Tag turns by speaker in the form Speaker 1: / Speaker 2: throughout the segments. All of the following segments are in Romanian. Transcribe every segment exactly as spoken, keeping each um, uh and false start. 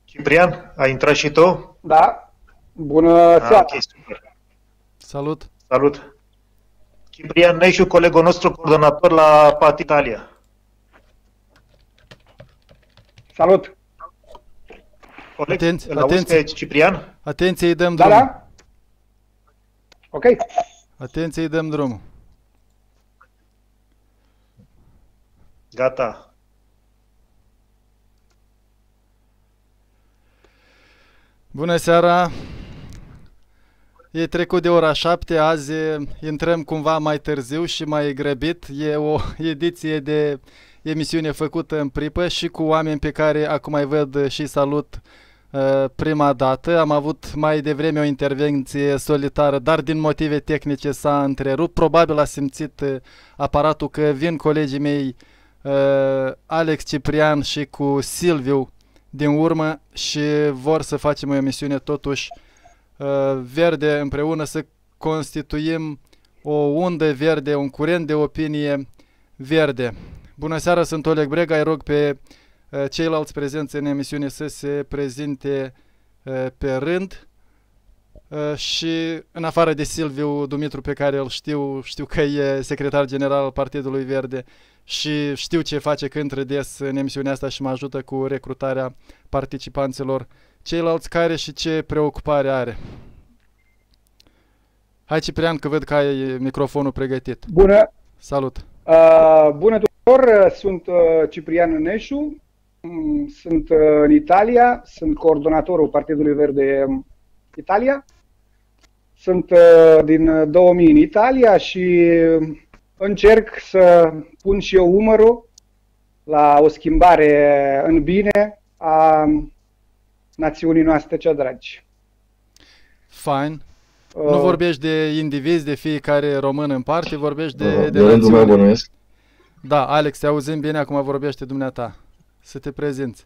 Speaker 1: Ciprian, ai intrat și tu?
Speaker 2: Da. Bună seara.
Speaker 1: Ah, ok, super.
Speaker 3: Salut.
Speaker 1: Salut. Ciprian Neșu, colegul nostru coordonator la P A T Italia.
Speaker 2: Salut.
Speaker 1: Coleg,
Speaker 3: Atenție,
Speaker 1: îl auzi
Speaker 3: atenție.
Speaker 1: pe Ciprian?
Speaker 3: Atenție, îi dăm
Speaker 2: Da,
Speaker 3: drumul.
Speaker 2: da? Ok.
Speaker 3: Atenție, îi dăm drumul.
Speaker 1: Gata.
Speaker 3: Bună seara. E trecut de ora șapte, azi intrăm cumva mai târziu și mai grăbit. E o ediție de emisiune făcută în pripă și cu oameni pe care acum îi văd și salut uh, prima dată. Am avut mai devreme o intervenție solitară, dar din motive tehnice s-a întrerupt. Probabil a simțit uh, aparatul că vin colegii mei uh, Alex, Ciprian și cu Silviu din urmă și vor să facem o emisiune totuși uh, verde împreună, să constituim o undă verde, un curent de opinie verde. Bună seara, sunt Oleg Brega, îi rog pe uh, ceilalți prezenți în emisiune să se prezinte uh, pe rând uh, și în afară de Silviu Dumitru, pe care îl știu, știu că e secretar general al Partidului Verde și știu ce face când intră des în emisiunea asta și mă ajută cu recrutarea participanților, ceilalți care și ce preocupare are. Hai, Ciprian, că văd că ai microfonul pregătit.
Speaker 2: Bună.
Speaker 3: Salut.
Speaker 2: Uh, bună tuturor, sunt uh, Ciprian Neșu, um, sunt uh, în Italia, sunt coordonatorul Partidului Verde Italia. Sunt uh, din două mii în Italia și încerc să pun și eu umărul la o schimbare în bine a națiunii noastre cea dragi.
Speaker 3: Fine.
Speaker 2: Uh,
Speaker 3: Nu vorbești de indivizi, de fiecare român în parte, vorbești de,
Speaker 4: Uh,
Speaker 3: de
Speaker 4: de rândul meu
Speaker 3: națiune.
Speaker 4: bănuiesc.
Speaker 3: Da, Alex, te auzim bine, acum vorbește dumneata. Să te prezinți.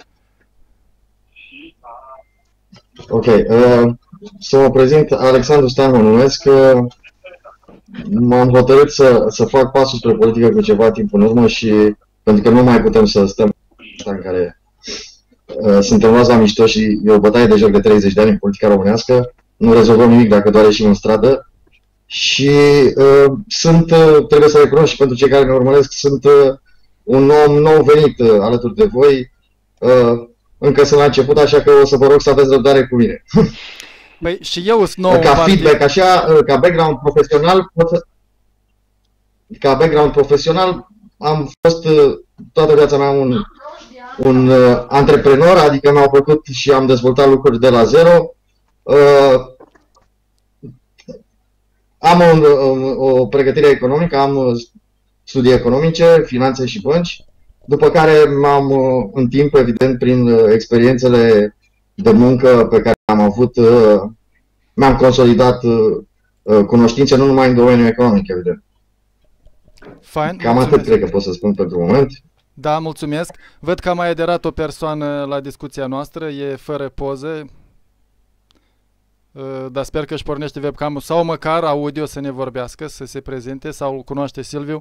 Speaker 4: Ok. Uh, să mă prezint, Alexandru Stan mă numesc. Uh, m-am hotărât să, să fac pasul spre politică cu ceva timp în urmă și pentru că nu mai putem să stăm în care uh, suntem luați la mișto și e o bătaie de joc de treizeci de ani în politica românească. Nu rezolvăm nimic dacă doar ieșim în stradă. Și uh, sunt, uh, trebuie să recunosc și pentru cei care ne urmăresc, sunt uh, un om nou venit uh, alături de voi. Uh, încă sunt la început, așa că o să vă rog să aveți răbdare cu mine.
Speaker 3: Păi și eu sunt nou
Speaker 4: Ca
Speaker 3: în partid.
Speaker 4: feedback, așa, uh, ca background profesional, pot să... ca background profesional am fost uh, toată viața mea un, un uh, antreprenor, adică mi-au plăcut și am dezvoltat lucruri de la zero. Uh, Am un, o pregătire economică, am studii economice, finanțe și bănci, după care m-am, în timp, evident, prin experiențele de muncă pe care am avut, mi-am consolidat cunoștințe nu numai în domeniul economic, evident.
Speaker 3: Fine,
Speaker 4: Cam
Speaker 3: mulțumesc.
Speaker 4: atât cred că pot să spun pentru moment.
Speaker 3: Da, mulțumesc. Văd că a mai aderat o persoană la discuția noastră, e fără poză, uh, dar sper că își pornește webcam-ul sau măcar audio să ne vorbească, să se prezinte, sau îl cunoaște Silviu.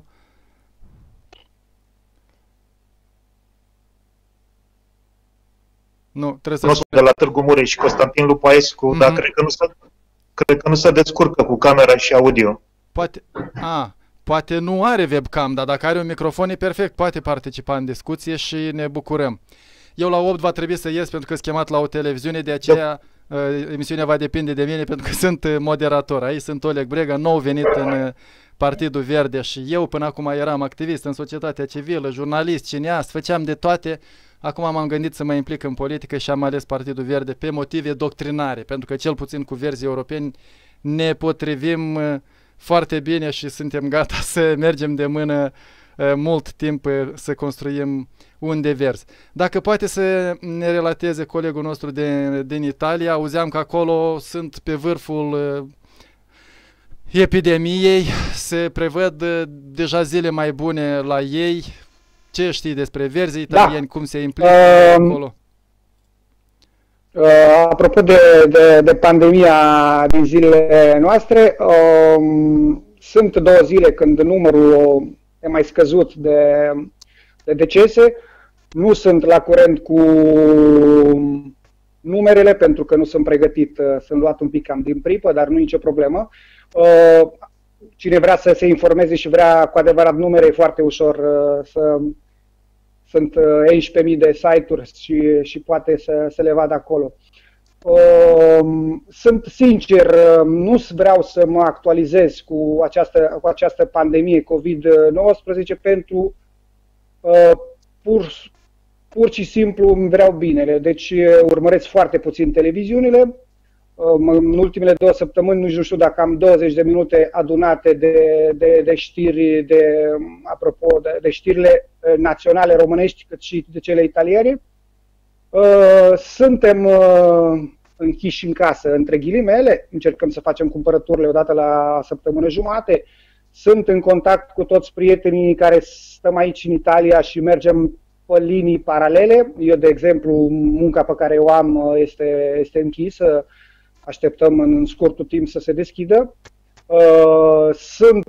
Speaker 3: Nu, trebuie să
Speaker 1: Cunosc de la Târgu Mureș și Constantin Lupaescu,
Speaker 3: Mhm.
Speaker 1: dar cred că, nu se, cred că nu se descurcă cu camera și audio.
Speaker 3: Poate, a, poate nu are webcam, dar dacă are un microfon e perfect, poate participa în discuție și ne bucurăm. Eu la opt va trebui să ies pentru că sunt chemat la o televiziune, de aceea uh, emisiunea va depinde de mine pentru că sunt uh, moderator. Aici sunt Oleg Brega, nou venit în uh, Partidul Verde și eu până acum eram activist în societatea civilă, jurnalist, cineast, făceam de toate. Acum m-am gândit să mă implic în politică și am ales Partidul Verde pe motive doctrinare, pentru că cel puțin cu verzii europeni ne potrivim uh, foarte bine și suntem gata să mergem de mână uh, mult timp uh, să construim unde verzi. Dacă poate să ne relateze colegul nostru de, din Italia, auzeam că acolo sunt pe vârful uh, epidemiei, se prevăd uh, deja zile mai bune la ei. Ce știi despre verzii italieni,
Speaker 2: Da.
Speaker 3: cum se implică
Speaker 2: Um,
Speaker 3: acolo?
Speaker 2: Uh, apropo de, de, de pandemia din zilele noastre, um, sunt două zile când numărul e mai scăzut de, de decese. Nu sunt la curent cu numerele, pentru că nu sunt pregătit, sunt luat un pic cam din pripă, dar nu e nicio problemă. Cine vrea să se informeze și vrea cu adevărat numere, e foarte ușor să... Sunt unsprezece mii de site-uri și, și poate să, să le vadă acolo. Sunt sincer, nu vreau să mă actualizez cu această, cu această pandemie COVID nouăsprezece pentru pur, pur și simplu îmi vreau binele. Deci urmăresc foarte puțin televiziunile. În ultimele două săptămâni nu știu dacă am douăzeci de minute adunate de, de, de știri, de, apropo, de, de știrile naționale românești, cât și de cele italiene. Suntem închiși în casă, între ghilimele, încercăm să facem cumpărăturile odată la săptămână jumate. Sunt în contact cu toți prietenii care stăm aici în Italia și mergem pe linii paralele. Eu, de exemplu, munca pe care o am este, este închisă. Așteptăm în scurtul timp să se deschidă. Sunt,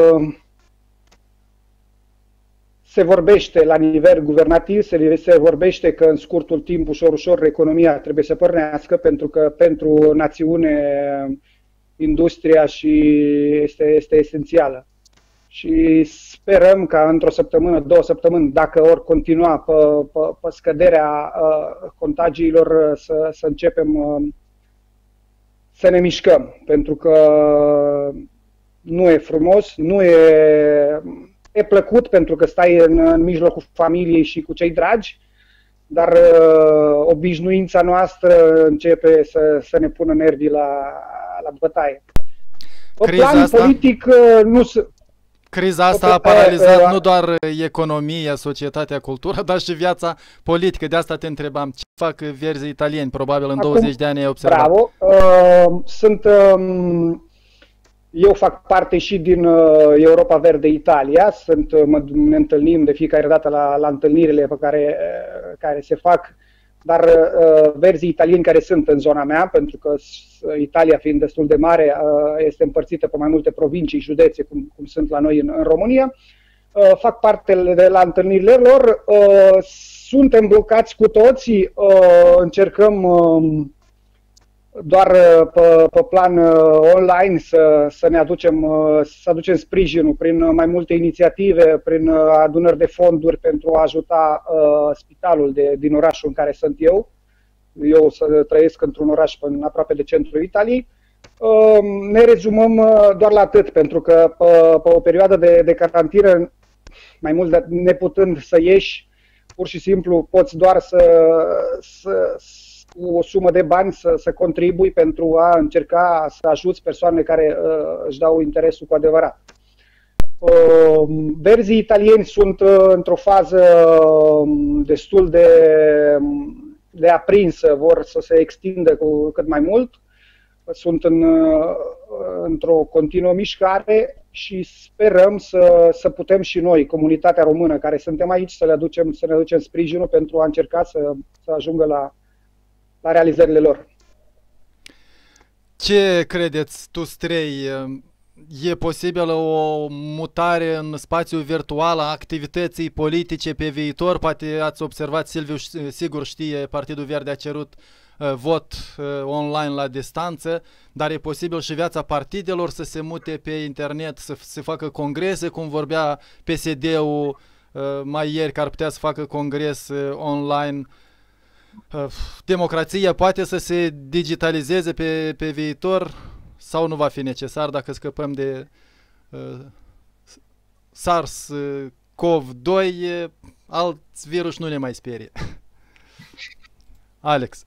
Speaker 2: se vorbește la nivel guvernativ, se, se vorbește că în scurtul timp, ușor, ușor, economia trebuie să pornească, pentru că pentru națiune industria și este, este esențială. Și sperăm ca într-o săptămână, două săptămâni, dacă ori continua pe, pe, pe scăderea contagiilor, să, să începem să ne mișcăm, pentru că nu e frumos, nu e, e plăcut pentru că stai în, în mijlocul familiei și cu cei dragi, dar uh, obișnuința noastră începe să, să ne pună nervii la, la bătaie. Pe plan
Speaker 3: asta...
Speaker 2: politic nu se...
Speaker 3: Criza asta a paralizat nu doar economia, societatea, cultura, dar și viața politică. De asta te întrebam. Ce fac verzii italieni? Probabil în Acum, douăzeci de ani ai observat.
Speaker 2: Bravo. Uh, sunt, uh, eu fac parte și din uh, Europa Verde Italia. Sunt, uh, mă, ne întâlnim de fiecare dată la, la întâlnirile pe care, uh, care se fac. Dar uh, verzii italieni care sunt în zona mea, pentru că Italia fiind destul de mare, uh, este împărțită pe mai multe provincii, județe, cum, cum sunt la noi în, în România, uh, fac parte de la întâlnirile lor. Uh, suntem blocați cu toții, uh, încercăm uh, doar uh, pe, pe plan uh, online să, să ne aducem, uh, să aducem sprijinul prin mai multe inițiative, prin uh, adunări de fonduri pentru a ajuta uh, spitalul de, din orașul în care sunt eu. Eu să trăiesc într-un oraș în aproape de centrul Italiei. Uh, ne rezumăm uh, doar la atât, pentru că uh, pe o perioadă de, de carantină, mai mult de, neputând să ieși, pur și simplu poți doar să, să cu o sumă de bani să, să contribui pentru a încerca să ajuți persoanele care uh, își dau interesul cu adevărat. Uh, verzii italieni sunt uh, într-o fază uh, destul de, de aprinsă, vor să se extindă cu cât mai mult, sunt în, uh, într-o continuă mișcare și sperăm să, să putem și noi, comunitatea română care suntem aici, să le aducem, să ne aducem sprijinul pentru a încerca să, să ajungă la la realizările lor.
Speaker 3: Ce credeți tu trei? E posibilă o mutare în spațiul virtual a activității politice pe viitor? Poate ați observat, Silviu sigur știe, Partidul Verde a cerut uh, vot uh, online la distanță, dar e posibil și viața partidelor să se mute pe internet, să se facă congrese, cum vorbea P S D-ul uh, mai ieri, că ar putea să facă congres uh, online. Democrația poate să se digitalizeze pe, pe viitor sau nu va fi necesar dacă scăpăm de uh, SARS CoV doi, uh, alți virus nu ne mai sperie. Alex.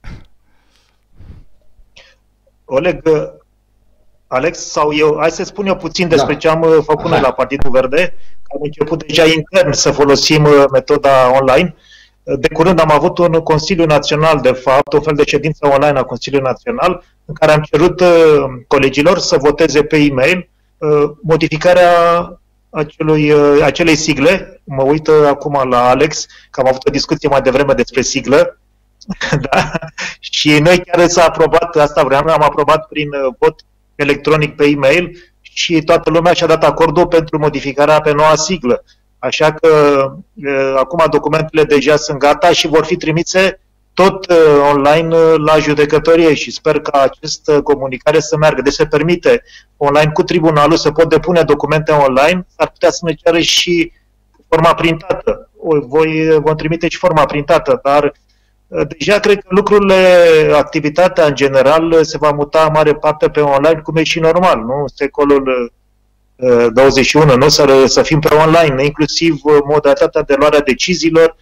Speaker 1: Oleg, Alex sau eu, hai să spun eu puțin despre da. ce am făcut noi la Partidul Verde. Am început deja intern să folosim metoda online. De curând am avut un Consiliu Național, de fapt, un fel de ședință online a Consiliului Național, în care am cerut uh, colegilor să voteze pe e-mail uh, modificarea acelui, uh, acelei sigle. Mă uit uh, acum la Alex, că am avut o discuție mai devreme despre siglă. Da? Și noi chiar s-a aprobat, asta vreau, am aprobat prin uh, vot electronic pe e-mail și toată lumea și-a dat acordul pentru modificarea pe noua siglă. Așa că uh, acum documentele deja sunt gata și vor fi trimise tot online la judecătorie și sper ca această comunicare să meargă. Deci se permite online cu tribunalul să pot depune documente online, ar putea să ne ceară și forma printată. Voi vom trimite și forma printată, dar deja cred că lucrurile, activitatea în general se va muta în mare parte pe online, cum e și normal, nu? În secolul douăzeci și unu, nu? Să, să fim pe online, inclusiv modalitatea de luare a deciziilor,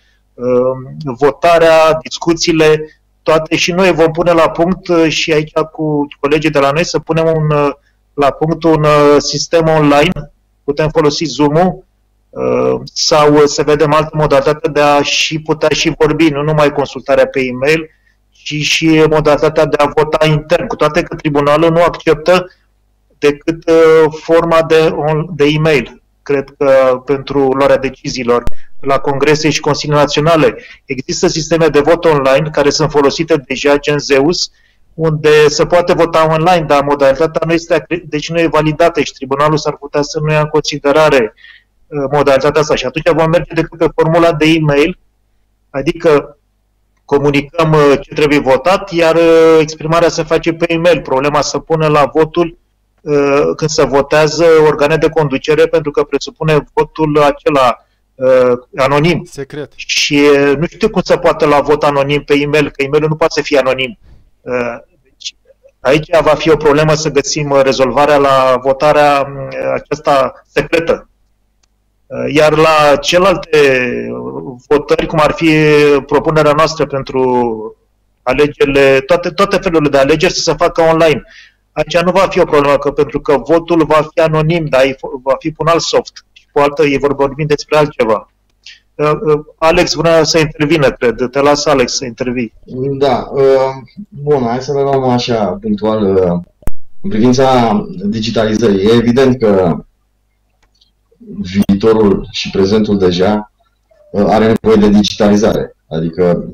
Speaker 1: votarea, discuțiile, toate, și noi vom pune la punct și aici cu colegii de la noi să punem un, la punct un sistem online, putem folosi Zoom-ul sau să vedem altă modalitate de a și putea și vorbi, nu numai consultarea pe e-mail, ci și modalitatea de a vota intern, cu toate că tribunalul nu acceptă decât forma de, de e-mail. Cred că pentru luarea deciziilor la congrese și consilii naționale există sisteme de vot online care sunt folosite deja, gen Zeus, unde se poate vota online, dar modalitatea nu este, deci nu e validată și tribunalul s-ar putea să nu ia în considerare modalitatea asta. Și atunci vom merge decât pe formula de e-mail, adică comunicăm ce trebuie votat, iar exprimarea se face pe e-mail. Problema se pune la votul când se votează organe de conducere, pentru că presupune votul acela uh, anonim.
Speaker 3: Secret.
Speaker 1: Și uh, nu știu cum se poate la vot anonim pe e-mail, că e-mailul nu poate să fie anonim. Uh, deci, aici va fi o problemă să găsim rezolvarea la votarea uh, aceasta secretă. Uh, iar la celelalte votări, cum ar fi propunerea noastră pentru alegerile, toate, toate felurile de alegeri să se facă online. Aici nu va fi o problemă, că pentru că votul va fi anonim, dar va fi pe un alt soft. Și cu altă, ei vor vorbi despre altceva. Alex vrea să intervină, cred. Te las, Alex, să intervii.
Speaker 4: Da. Bun, hai să le luăm așa, punctual. În privința digitalizării, e evident că viitorul și prezentul deja are nevoie de digitalizare. Adică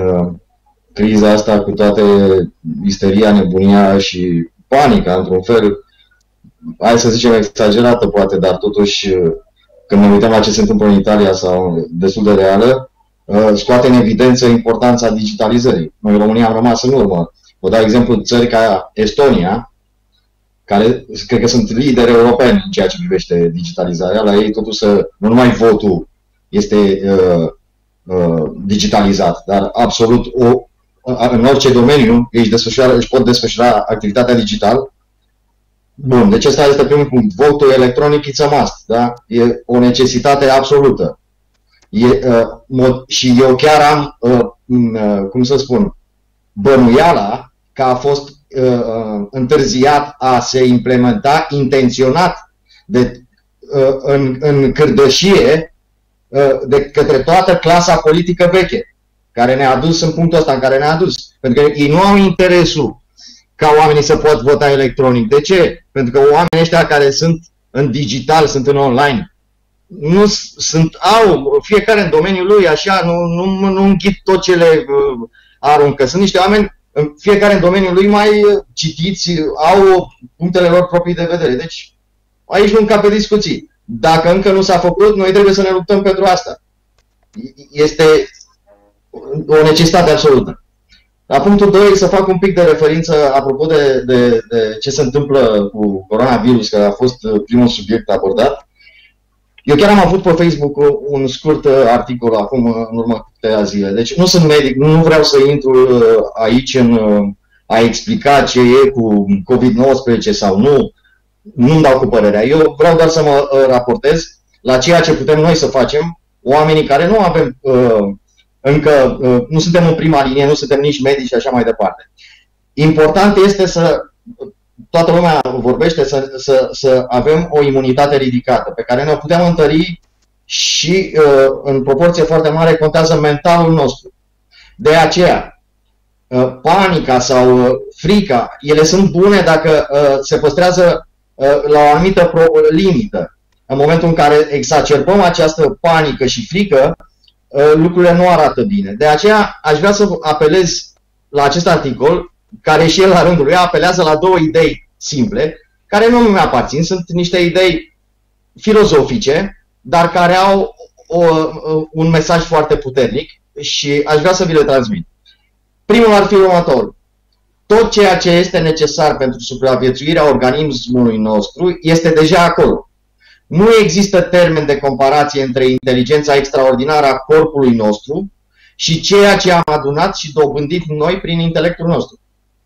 Speaker 4: criza asta, cu toate isteria, nebunia și panica, într-un fel, hai să zicem exagerată poate, dar totuși când ne uităm la ce se întâmplă în Italia sau destul de reală, scoate în evidență importanța digitalizării. Noi în România am rămas în urmă. Vă dau exemplu țări ca Estonia, care cred că sunt lideri europeni în ceea ce privește digitalizarea. La ei totuși nu numai votul este uh, uh, digitalizat, dar absolut o în orice domeniu își, își pot desfășura activitatea digital. Bun, deci ăsta este primul punct. Votul electronic it's a must, da? E o necesitate absolută. E, uh, mod, și eu chiar am, uh, uh, cum să spun, bănuiala că a fost uh, întârziat a se implementa intenționat de, uh, în, în cârdășie uh, de către toată clasa politică veche, care ne-a adus în punctul ăsta în care ne-a adus. Pentru că ei nu au interesul ca oamenii să pot vota electronic. De ce? Pentru că oamenii ăștia care sunt în digital, sunt în online, nu sunt, au, fiecare în domeniul lui, așa, nu, nu, nu înghit tot ce le uh, aruncă. Sunt niște oameni, fiecare în domeniul lui mai citiți, au punctele lor proprii de vedere. Deci, aici nu încape discuții. Dacă încă nu s-a făcut, noi trebuie să ne luptăm pentru asta. Este o necesitate absolută. La punctul doi, să fac un pic de referință apropo de, de, de ce se întâmplă cu coronavirus, că a fost primul subiect abordat. Eu chiar am avut pe Facebook un scurt articol acum, în urmă cu câteva zile. Deci nu sunt medic, nu vreau să intru aici în a explica ce e cu COVID nouăsprezece sau nu. Nu-mi dau cu părerea. Eu vreau doar să mă raportez la ceea ce putem noi să facem, oamenii care nu avem... Încă nu suntem în prima linie, nu suntem nici medici și așa mai departe. Important este să, toată lumea vorbește, să, să, să avem o imunitate ridicată, pe care ne putem întări și în proporție foarte mare contează mentalul nostru. De aceea, panica sau frica, ele sunt bune dacă se păstrează la o anumită limită. În momentul în care exacerbăm această panică și frică, lucrurile nu arată bine. De aceea aș vrea să apelez la acest articol, care și el la rândul lui apelează la două idei simple, care nu mi aparțin, sunt niște idei filozofice, dar care au o, un mesaj foarte puternic și aș vrea să vi le transmit. Primul ar fi următorul. Tot ceea ce este necesar pentru supraviețuirea organismului nostru este deja acolo. Nu există termen de comparație între inteligența extraordinară a corpului nostru și ceea ce am adunat și dobândit noi prin intelectul nostru.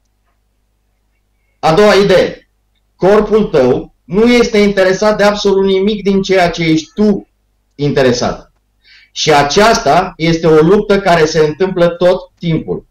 Speaker 4: A doua idee. Corpul tău nu este interesat de absolut nimic din ceea ce ești tu interesat. Și aceasta este o luptă care se întâmplă tot timpul.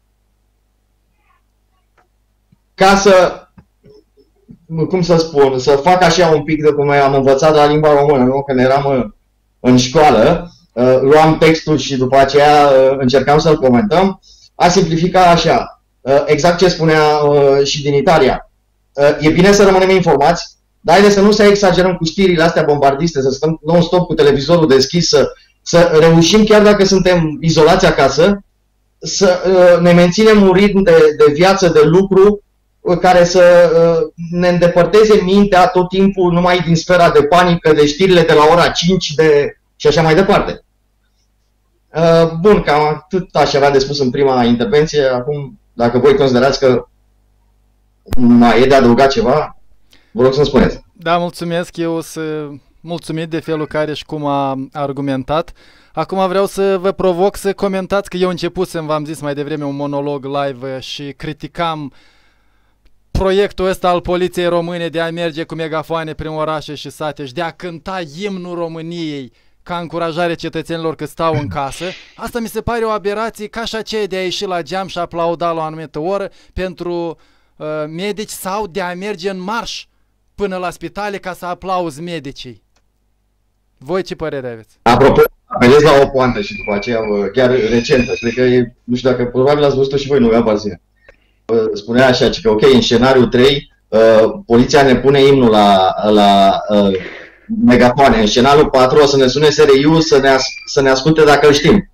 Speaker 4: Ca să, cum să spun, să fac așa un pic de cum am învățat la limba română, nu? Când eram în școală, luam textul și după aceea încercam să-l comentăm, a simplificat așa, exact ce spunea și din Italia. E bine să rămânem informați, dar haideți să nu să exagerăm cu știrile astea bombardiste, să stăm non-stop cu televizorul deschis, să, să reușim, chiar dacă suntem izolați acasă, să ne menținem un ritm de, de viață, de lucru, care să ne îndepărteze mintea tot timpul numai din sfera de panică, de știrile de la ora cinci de... și așa mai departe. Bun, cam atât aș avea de spus în prima intervenție. Acum, dacă voi considerați că mai e de adăugat ceva, vă rog să-mi spuneți.
Speaker 3: Da, mulțumesc. Eu sunt mulțumit de felul care și cum a argumentat. Acum vreau să vă provoc să comentați, că eu începusem, v-am zis mai devreme, un monolog live și criticam proiectul ăsta al Poliției Române de a merge cu megafoane prin orașe și sate și de a cânta imnul României ca încurajare cetățenilor că stau în casă. Asta mi se pare o aberație, ca și aceea de a ieși la geam și aplauda la o anumită oră pentru uh, medici sau de a merge în marș până la spitale ca să aplauzi medicii. Voi ce părere aveți?
Speaker 4: Apropo, vedeți la o poantă și după aceea, chiar recentă, cred că e, nu știu dacă probabil ați văzut-o și voi, nu aveam barzine. Spunea așa, că ok, în scenariul trei, uh, poliția ne pune imnul la, la uh, megafoane. În scenariul patru o să ne sune S R I-ul să ne, as să ne asculte dacă îl știm.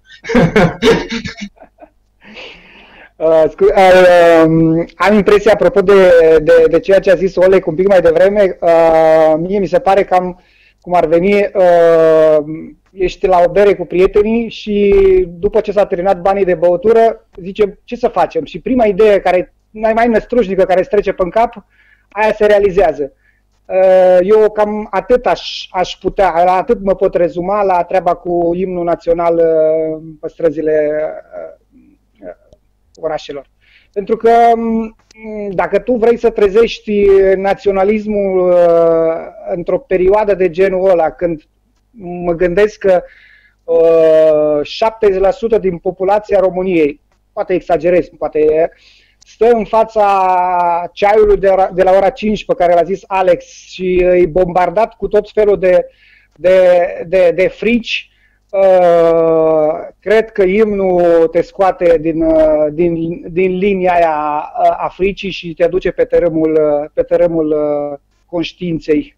Speaker 2: uh, uh, am impresia, apropo de, de, de ceea ce a zis Oleg un pic mai devreme, uh, mie mi se pare că am, cum ar veni, uh, ești la o bere cu prietenii și după ce s-a terminat banii de băutură, zicem ce să facem. Și prima idee care mai mai năstrușnică care îți trece pe cap, aia se realizează. Eu cam atât aș, aș putea, la atât mă pot rezuma la treaba cu imnul național pe străzile orașelor. Pentru că dacă tu vrei să trezești naționalismul într-o perioadă de genul ăla, când mă gândesc că uh, șaptezeci la sută din populația României, poate exagerez, poate stă în fața ceaiului de, de la ora cinci pe care l-a zis Alex și e bombardat cu tot felul de, de, de, de frici, uh, cred că imnul te scoate din, uh, din, din linia aia a fricii și te duce pe tărâmul, pe tărâmul uh, conștiinței.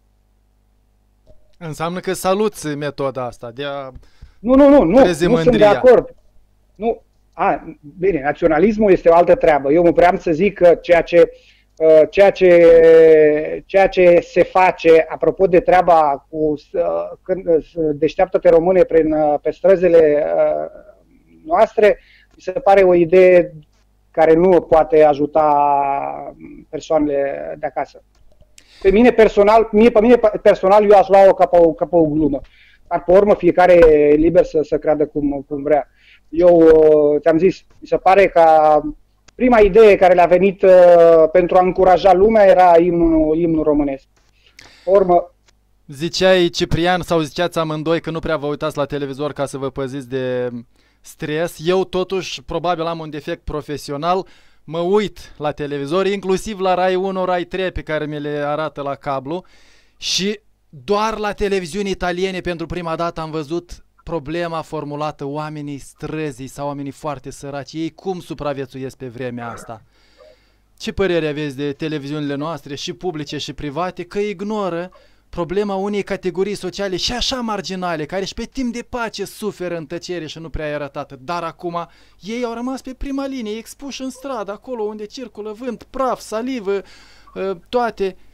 Speaker 3: Înseamnă că saluți metoda asta de a
Speaker 2: Nu, nu, nu, nu, nu sunt de acord. Nu, a, bine, naționalismul este o altă treabă. Eu mă vreau să zic că ceea ce, ceea ce, ceea ce se face, apropo de treaba cu când deșteaptă-te române prin, pe străzile noastre, mi se pare o idee care nu poate ajuta persoanele de acasă. Pe mine personal, mie, pe mine personal eu aș lua-o ca pe o, ca pe o glumă. Dar pe urmă fiecare e liber să, să creadă cum, cum vrea. Eu ți-am zis, mi se pare că prima idee care le-a venit uh, pentru a încuraja lumea era imnul, imnul românesc. Pe urmă,
Speaker 3: ziceai, Ciprian, sau ziceați amândoi că nu prea vă uitați la televizor ca să vă păziți de stres. Eu totuși probabil am un defect profesional. Mă uit la televizor, inclusiv la Rai unu, Rai trei pe care mi le arată la cablu și doar la televiziuni italiene pentru prima dată am văzut problema formulată, oamenii străzii sau oamenii foarte săraci, ei cum supraviețuiesc pe vremea asta? Ce părere aveți de televiziunile noastre, și publice și private, că ignoră problema unei categorii sociale și așa marginale, care și pe timp de pace suferă în tăcere și nu prea e arătată, dar acum ei au rămas pe prima linie, expuși în stradă, acolo unde circulă vânt, praf, salivă, toate,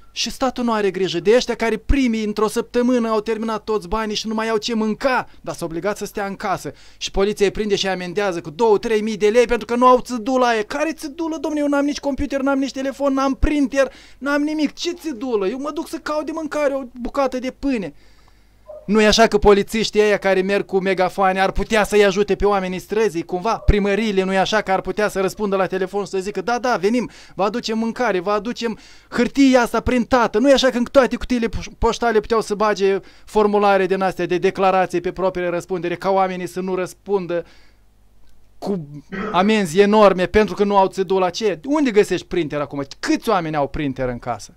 Speaker 3: Și statul nu are grijă de ăștia care primii într-o săptămână au terminat toți banii și nu mai au ce mânca, dar s-au obligat să stea în casă. Și poliția îi prinde și îi amendează cu două trei mii de lei pentru că nu au țădula aia. Care țădulă, domnule? Eu n-am nici computer, n-am nici telefon, n-am printer, n-am nimic. Ce țădulă? Eu mă duc să caut de mâncare o bucată de pâine. Nu e așa că polițiștii ăia care merg cu megafoane ar putea să-i ajute pe oamenii străzii, cumva? Primăriile, nu e așa că ar putea să răspundă la telefon să zică da, da, venim, vă aducem mâncare, vă aducem hârtia asta printată. Nu e așa că în toate cutiile poștale puteau să bage formulare din astea de declarații pe proprie răspundere ca oamenii să nu răspundă cu amenzi enorme pentru că nu au țedula. Ce? Unde găsești printer acum? Câți oameni au printer în casă?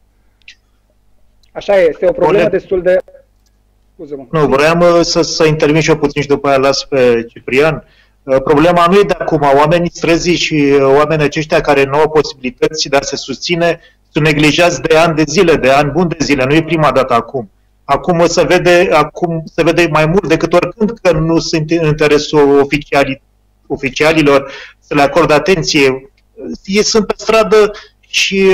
Speaker 2: Așa e, este o problemă destul de...
Speaker 1: Nu, vreau să, să intervin și eu puțin și după aia las pe Ciprian. Problema nu e de acum. Oamenii străzii și oamenii aceștia care nu au posibilități de a se susține sunt neglijați de ani de zile, de ani buni de zile. Nu e prima dată acum. Acum se vede, acum se vede mai mult decât oricând că nu sunt în interesul oficiali, oficialilor să le acordă atenție. Ei sunt pe stradă și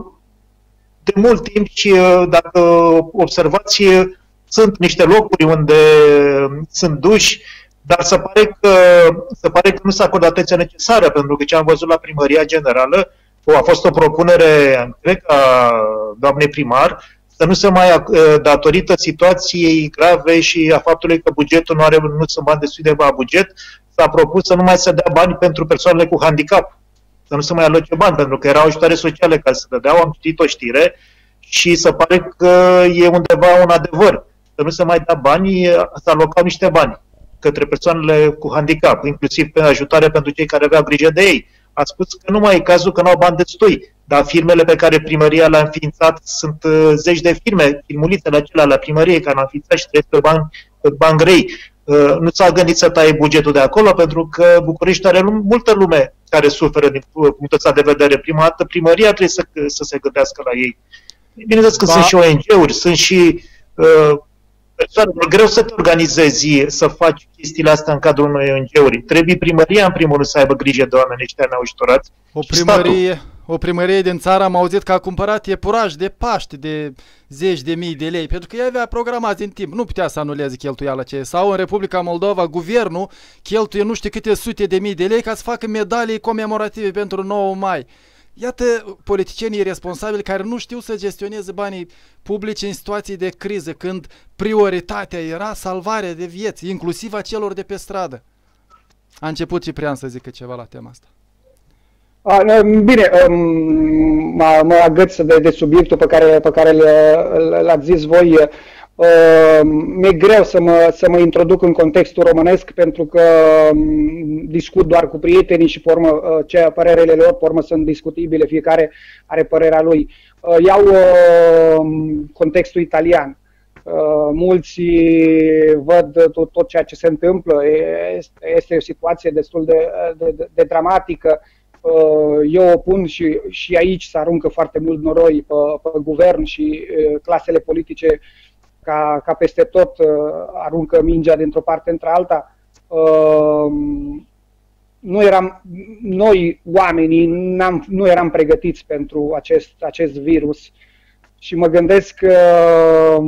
Speaker 1: de mult timp și dacă observați, sunt niște locuri unde sunt duși, dar se pare că, se pare că nu s-a acordat atenția necesară, pentru că ce am văzut la Primăria Generală a fost o propunere, cred că a doamnei primar, să nu se mai, datorită situației grave și a faptului că bugetul nu are, nu sunt bani destui de la buget, s-a propus să nu mai se dea bani pentru persoanele cu handicap, să nu se mai aloce bani, pentru că erau ajutoare sociale care se dădeau, am citit o știre și se pare că e undeva un adevăr. Să nu se mai dea bani, să alocau niște bani către persoanele cu handicap, inclusiv pe ajutoare pentru cei care aveau grijă de ei. A spus că nu mai e cazul că nu au bani destui, dar firmele pe care primăria le-a înființat sunt uh, zeci de firme, firmulițele acelea la primărie care le-a înființat și trăiesc pe bani, pe bani grei. Uh, nu s-a gândit să taie bugetul de acolo, pentru că București are multă lume care suferă din punctul ăsta de vedere. Prima dată primăria trebuie să, să se gândească la ei. Bineînțeles că ba. Sunt și O N G-uri, sunt și... Uh, E greu să te organizezi, să faci chestiile astea în cadrul unei O N G-uri. Trebuie primăria, în primul rând, să aibă grijă de oamenii ăștia neajutorați.
Speaker 3: O primărie, o primărie din țară am auzit că a cumpărat iepuraș de Paște de zeci de mii de lei, pentru că ei avea programați din timp. Nu putea să anuleze cheltuiala aceea. Sau în Republica Moldova, guvernul cheltuie nu știu câte sute de mii de lei ca să facă medalii comemorative pentru nouă mai. Iată politicienii responsabili care nu știu să gestioneze banii publici în situații de criză, când prioritatea era salvarea de vieți, inclusiv a celor de pe stradă. A început Ciprian să zică ceva la tema asta.
Speaker 2: A, bine, mă, mă agăț de, de subiectul pe care, pe care l-ați zis voi. Uh, mi-e greu să mă, să mă introduc în contextul românesc pentru că um, discut doar cu prietenii și pe urmă, uh, ce părerele lor pe urmă sunt discutibile, fiecare are părerea lui. Uh, iau uh, contextul italian. Uh, mulți văd tot, tot ceea ce se întâmplă, este, este o situație destul de, de, de, de dramatică. Uh, eu o pun și, și aici se aruncă foarte mult noroi pe, pe guvern și uh, clasele politice Ca, ca peste tot uh, aruncă mingea dintr-o parte într-alta. Uh, nu eram, noi, oamenii, n-am, nu eram pregătiți pentru acest, acest virus și mă gândesc că uh,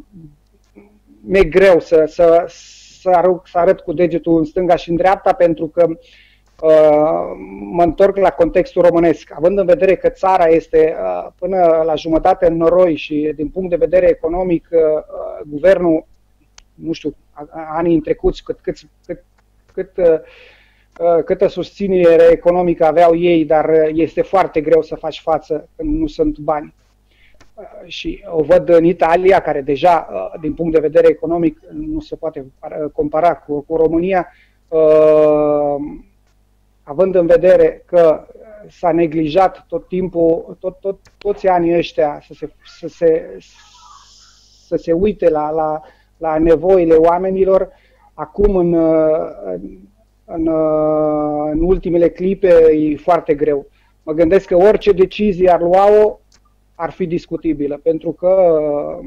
Speaker 2: mi-e greu să, să, să, arăt, să arăt cu degetul în stânga și în dreapta, pentru că uh, mă întorc la contextul românesc. Având în vedere că țara este uh, până la jumătate în noroi și din punct de vedere economic, uh, guvernul, nu știu, anii trecuți, cât, cât, cât, cât, uh, câtă susținere economică aveau ei, dar este foarte greu să faci față când nu sunt bani. Uh, și o văd în Italia, care deja, uh, din punct de vedere economic, nu se poate compara cu, cu România, uh, având în vedere că s-a neglijat tot timpul, tot, tot, toți anii ăștia să se, să se, să se uite la, la, la nevoile oamenilor, acum în, în, în, în ultimele clipe e foarte greu. Mă gândesc că orice decizie ar lua-o ar fi discutibilă, pentru că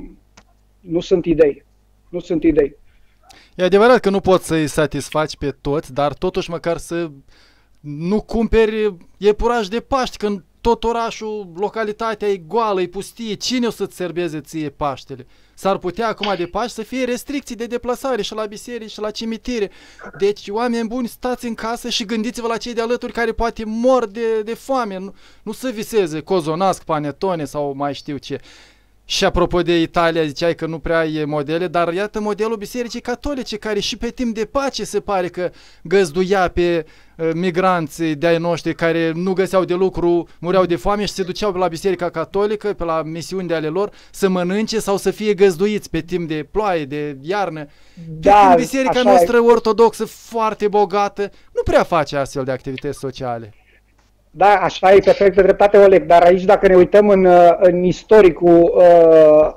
Speaker 2: nu sunt idei. Nu sunt idei.
Speaker 3: E adevărat că nu poți să-i satisfaci pe toți, dar totuși măcar să nu cumperi iepuraș de Paști, când tot orașul, localitatea e goală, e pustie, cine o să-ți serbeze ție Paștele? S-ar putea acum de Paști să fie restricții de deplasare și la biserici și la cimitire. Deci, oameni buni, stați în casă și gândiți-vă la cei de alături care poate mor de, de foame. Nu, nu să viseze cozonasc, panetone sau mai știu ce. Și apropo de Italia, ziceai că nu prea e modele, dar iată modelul Bisericii Catolice, care și pe timp de pace se pare că găzduia pe uh, migranții de-ai noștri care nu găseau de lucru, mureau de foame și se duceau la Biserica Catolică, pe la misiuni de ale lor, să mănânce sau să fie găzduiți pe timp de ploaie, de iarnă. Da, pe când Biserica noastră e ortodoxă, foarte bogată, nu prea face astfel de activități sociale.
Speaker 2: Da, așa e, perfect de dreptate, Oleg, dar aici dacă ne uităm în, în istoricul uh,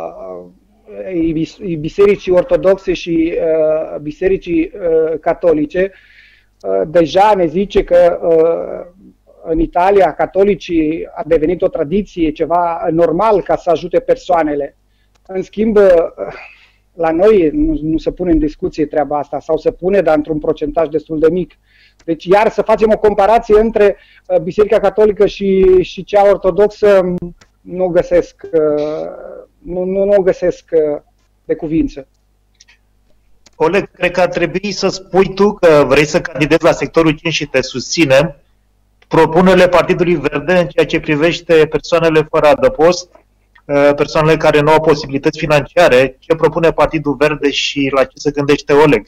Speaker 2: uh, bisericii ortodoxe și uh, bisericii uh, catolice, uh, deja ne zice că uh, în Italia catolicii a devenit o tradiție, ceva normal ca să ajute persoanele. În schimb, uh, la noi nu, nu se pune în discuție treaba asta, sau se pune, dar într-un procentaj destul de mic. Deci, iar să facem o comparație între uh, Biserica Catolică și, și cea ortodoxă, nu găsesc, uh, nu, nu, nu găsesc uh, de cuvință.
Speaker 1: Oleg, cred că ar trebui să spui tu că vrei să candidezi la sectorul cinci și te susținem. Propunerile Partidului Verde în ceea ce privește persoanele fără adăpost, uh, persoanele care nu au posibilități financiare, ce propune Partidul Verde și la ce se gândește Oleg?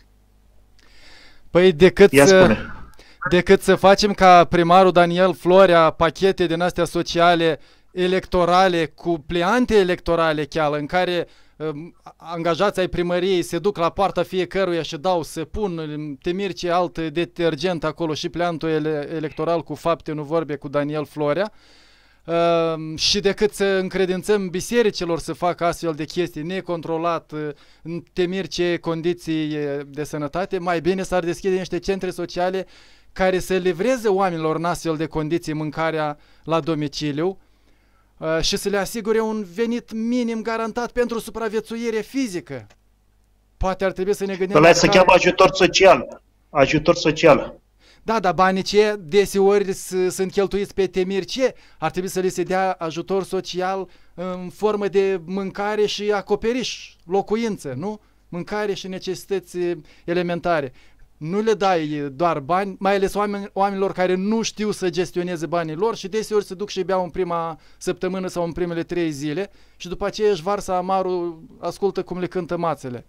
Speaker 3: Păi decât să, decât să facem ca primarul Daniel Florea pachete din astea sociale, electorale, cu pliante electorale chiar, în care um, angajații ai primăriei se duc la poarta fiecăruia și dau, se pun temirce alt detergent acolo și pliantul ele, electoral cu fapte, nu vorbe, cu Daniel Florea. Uh, și decât să încredințăm bisericilor să facă astfel de chestii necontrolat, uh, în temir ce condiții de sănătate, mai bine s-ar deschide niște centre sociale care să livreze oamenilor în astfel de condiții mâncarea la domiciliu uh, și să le asigure un venit minim garantat pentru supraviețuire fizică. Poate ar trebui să ne gândim...
Speaker 1: Ăla se cheamă ajutor social. Ajutor social.
Speaker 3: Da, dar banii ce deseori sunt cheltuiți pe temiri ce ar trebui să li se dea ajutor social în formă de mâncare și acoperiș, locuință, nu? Mâncare și necesități elementare. Nu le dai doar bani, mai ales oameni, oamenilor care nu știu să gestioneze banii lor și deseori se duc și beau în prima săptămână sau în primele trei zile și după aceea își varsă amarul, ascultă cum le cântă mațele.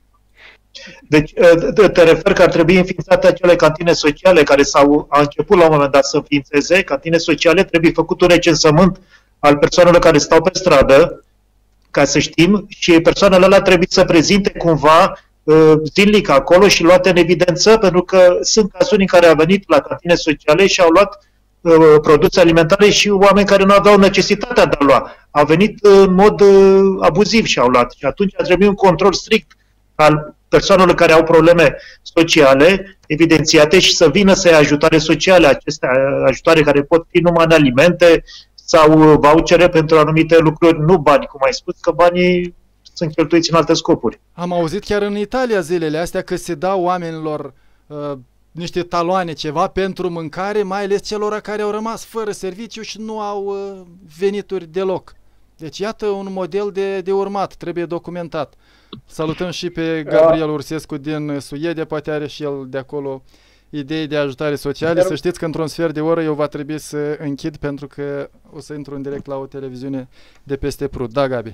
Speaker 1: Deci te refer că ar trebui înființate acele cantine sociale care s-au a început la un moment dat să înființeze. Cantine sociale, trebuie făcut un recensământ al persoanelor care stau pe stradă, ca să știm, și persoanele alea trebuie să prezinte cumva zilnic acolo și luate în evidență, pentru că sunt cazuri în care au venit la cantine sociale și au luat uh, produse alimentare și oameni care nu aveau necesitatea de a lua. Au venit în mod uh, abuziv și au luat. Și atunci ar trebui un control strict al persoanelor care au probleme sociale evidențiate și să vină să ia ajutoare sociale, aceste ajutoare care pot fi numai în alimente sau vouchere pentru anumite lucruri, nu bani, cum ai spus, că banii sunt cheltuiți în alte scopuri.
Speaker 3: Am auzit chiar în Italia zilele astea că se dau oamenilor uh, niște taloane, ceva pentru mâncare, mai ales celor care au rămas fără serviciu și nu au uh, venituri deloc. Deci iată un model de, de urmat, trebuie documentat. Salutăm și pe Gabriel Ursescu din Suedia, poate are și el de acolo idei de ajutare sociale. Să știți că într-un sfert de oră eu va trebui să închid pentru că o să intru în direct la o televiziune de peste Prut. Da, Gabi.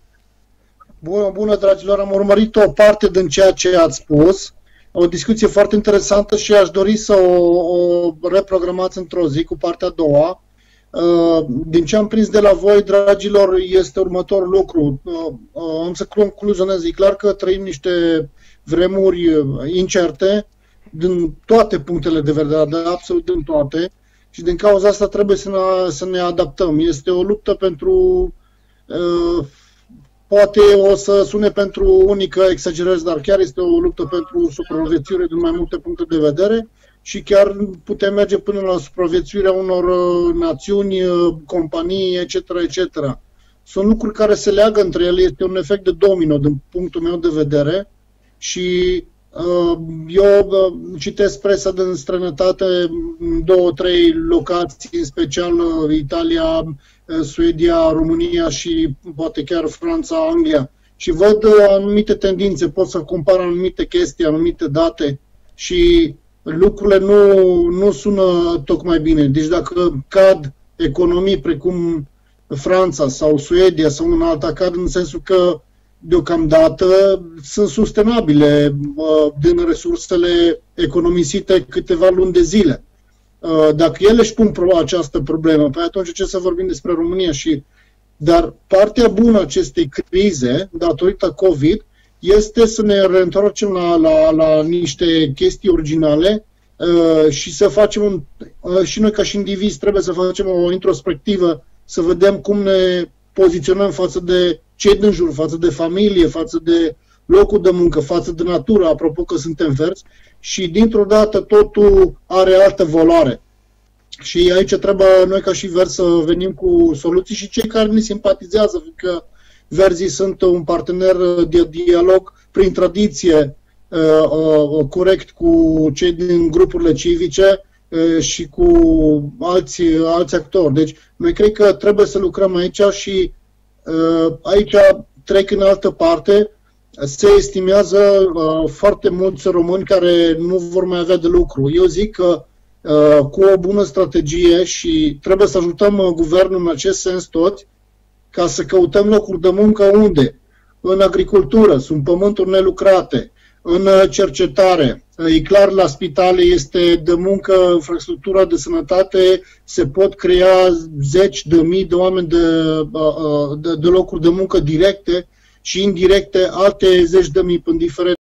Speaker 5: Bună, bună, dragilor, am urmărit o parte din ceea ce ați spus, o discuție foarte interesantă și aș dori să o, o reprogramați într-o zi cu partea a doua. Din ce am prins de la voi, dragilor, este următorul lucru. Am să concluzionez, e clar că trăim niște vremuri incerte din toate punctele de vedere, de absolut din toate, și din cauza asta trebuie să ne, să ne adaptăm. Este o luptă pentru... Poate o să sune pentru unii că exagerez, dar chiar este o luptă pentru supraviețuire din mai multe puncte de vedere și chiar putem merge până la supraviețuirea unor națiuni, companii, et cetera, et cetera. Sunt lucruri care se leagă între ele, este un efect de domino din punctul meu de vedere și Eu citesc presa din străinătate, două, trei locații, în special Italia, Suedia, România și poate chiar Franța, Anglia, și văd anumite tendințe, pot să compar anumite chestii, anumite date și lucrurile nu, nu sună tocmai bine. Deci dacă cad economii precum Franța sau Suedia sau un alta, cad în sensul că deocamdată sunt sustenabile uh, din resursele economisite câteva luni de zile. Uh, dacă ele își pun pro această problemă, pe atunci ce să vorbim despre România? Și, dar partea bună acestei crize, datorită COVID, este să ne reîntoarcem la, la, la niște chestii originale uh, și să facem un, uh, și noi ca și indivizi trebuie să facem o introspectivă, să vedem cum ne poziționăm față de cei din jur, față de familie, față de locul de muncă, față de natură, apropo că suntem verzi, și dintr-o dată totul are altă valoare. Și aici trebuie noi ca și verzi să venim cu soluții și cei care ne simpatizează, fiindcă verzii sunt un partener de dialog prin tradiție corect cu cei din grupurile civice și cu alți, alți actori. Deci noi cred că trebuie să lucrăm aici și aici trec în altă parte. Se estimează uh, foarte mulți români care nu vor mai avea de lucru. Eu zic că uh, cu o bună strategie și trebuie să ajutăm uh, guvernul în acest sens toți, ca să căutăm locuri de muncă unde? În agricultură, sunt pământuri nelucrate, în uh, cercetare. Uh, e clar, la spitale este de muncă, infrastructura de sănătate, se pot crea zeci de mii de oameni de, uh, de, de locuri de muncă directe și indirecte, alte zeci de mii în diferite